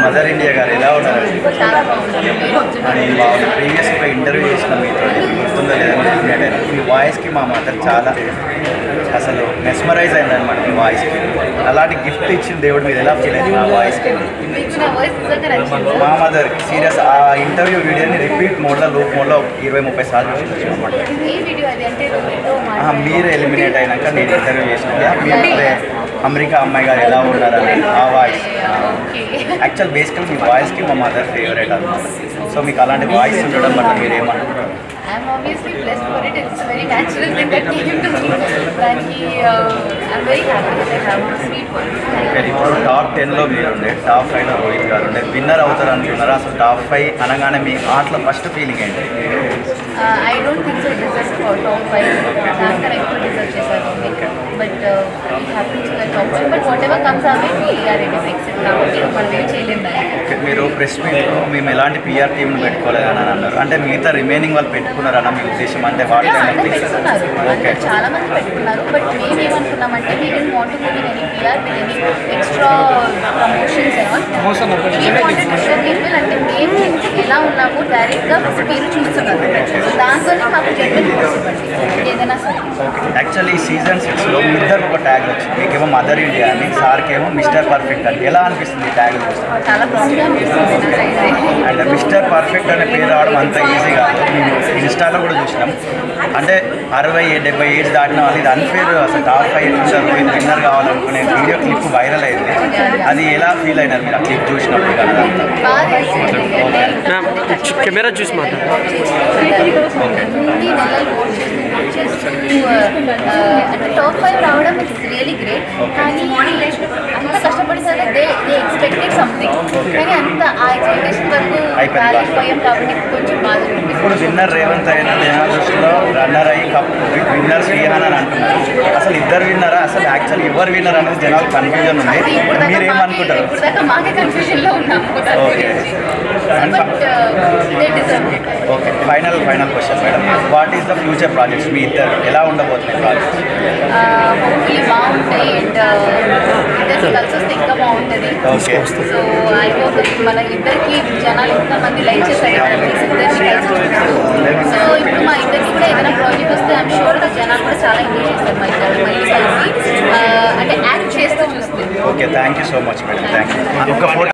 Mother India గారు ఎలా ఉన్నారు? బాగుంది. ప్రీవియస్గా ఇంటర్వ్యూ చేసిన మీతో గుర్తుందో లేదంటే మీ వాయిస్కి మా మదర్ చాలా అసలు మెస్మరైజ్ అయిందనమాట మీ వాయిస్కి. అలాంటి గిఫ్ట్ ఇచ్చిన దేవుడు మీరు ఎలా ఫీల్ అయింది మా వాయిస్కి? మా మదర్ సీరియస్ ఆ ఇంటర్వ్యూ వీడియోని రిపీట్ మోడ్లో లూప్ మోడ్లో 20-30 సార్లు చూసి అనమాట. మీరు ఎలిమినేట్ అయినాక నేను ఇంటర్వ్యూ చేసినది మీరు అమెరికా అమ్మాయి గారు ఎలా ఉన్నారని ఆ వాయిస్. యాక్చువల్ బేసికల్ మీ వాయిస్కి మా మదర్ ఫేవరెట్ అనమాట. సో మీకు అలాంటి వాయిస్ ఉండడం వల్ల మీరు ఏమనుకుంటారు? I'm obviously blessed for it. It's a very natural thing that came to me. But I'm very happy that I have a sweet one. ఇప్పుడు టాప్ 10లో మీరుండే, టాప్ 5లో రోహిత్ గారు ఉండే, విన్నర్ అవుతారు అనుకున్నారా? అసలు టాప్ 5 అనగానే మీ ఆటలో ఫస్ట్ ఫీలింగ్ ఏంటి? I don't think so. Deserve for top 5. దానికన్నా ఎక్కువ డిజర్వ్ చేశారు. But it happens to the top 5. But whatever comes our way, we are ready to accept. కాబట్టి మనం ఏం చేయలేము. మీరు ప్రెస్ మీట్లో మేము ఎలాంటి పిఆర్ టీంను పెట్టుకోలేదని అన్నారు. అంటే మిగతా రిమైనింగ్ వాళ్ళు పెట్టుకున్నారన్న మీ ఉద్దేశం? అంటే వాళ్ళు చాలా మంది పెట్టుకున్నారు. బట్ మేము ఏమనుకున్నామంటే we don't want to give any PR with any extra promotions people. అంటే మేము ఎలా ఉన్నామో డైరెక్ట్గా మీరు చూస్తున్నారు. దాంతోనే మాకు ఏదైనా సరే. యాక్చువల్లీ ఈ సీజన్ 6లో మీ ఇద్దరు ఒక ట్యాగ్ వచ్చింది. మీకేమో మదర్ ఇండియా అని, సార్కేమో మిస్టర్ పర్ఫెక్ట్ అని. ఎలా అనిపిస్తుంది ఈ ట్యాగ్? చాలా ప్రాబ్లం అనిపిస్తుంది. అండ్ మిస్టర్ పర్ఫెక్ట్ అనే పేరు రావడం అంత ఈజీ కాదు. మేము ఇన్స్టాలో కూడా చూసినాం. అంటే 60-70 ఏజ్ దాటిన వాళ్ళు ఇది అన్ఫేర్, అసలు టాప్ 5 ఉంటారు, ఇది విన్నర్ కావాలనుకునే వీడియో క్లిప్ వైరల్ అయింది. అది ఎలా ఫీల్ అయినారు మీరు ఆ క్లిప్ చూసినప్పుడు? కెమెరా చూసి అంటే టాప్ 5 రావడం ఇట్స్ రియలీ గ్రేట్. కానీ అంత కష్టపడి సరే దే ఎక్స్పెక్టెడ్ సంథింగ్. కానీ అంత ఆ ఎక్స్పెక్టేషన్ వరకు రాలేకపోయాం కాబట్టి కొంచెం బాధ. ఇప్పుడు విన్నర్ రేవంత్ అయిన జనాల దృష్టిలో రన్నర్ అయ్యి విన్నర్ శ్రీహాన్ అని అంటున్నారు. అసలు ఇద్దరు విన్నరా? అసలు యాక్చువల్ ఎవరు విన్నర్ అనేది జనాలు కన్ఫ్యూజన్ ఉంది. మీరు ఏమనుకుంటారు? ఇప్పుడు దాకా మాకే కన్ఫ్యూజన్లో ఉన్నాము. Okay okay final question madam, what is the future projects మీ ఇద్దరు? ఎలా ఉండబోతున్నాయి ప్రాజెక్ట్స్? హోప్ఫుల్లీ బాగుంటాయి అండ్ ఇద్దరికి కలిసి వస్తే ఇంకా బాగుంటుంది. ఓకే సో ఐ హోప్ మన ఇద్దరికి జనాలు ఎంతమంది లైక్ చేస్తారు. సో ఇప్పుడు మా ఇద్దరికి కూడా ఏదైనా ప్రాజెక్ట్ వస్తే ఐఎమ్ షూర్ జనాలు కూడా చాలా ఎంజాయ్ చేస్తారు మా ఇద్దరు మళ్ళీ కలిసి అంటే యాక్ట్ చేస్తూ చూస్తే. Okay thank you so much madam. Thank you.